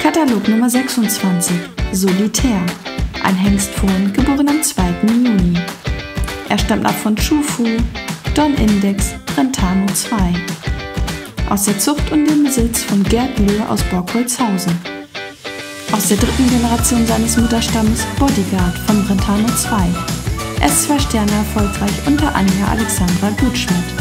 Katalog Nummer 26, Solitär, ein Hengstfohlen, geboren am 2. Juni. Er stammt ab von Chufu, Don Index, Brentano 2. Aus der Zucht und dem Besitz von Gerd Löhr aus Borkholzhausen. Aus der 3. Generation seines Mutterstammes Bodyguard von Brentano 2. Er ist 2 Sterne erfolgreich unter Anja Alexandra Gutschmidt.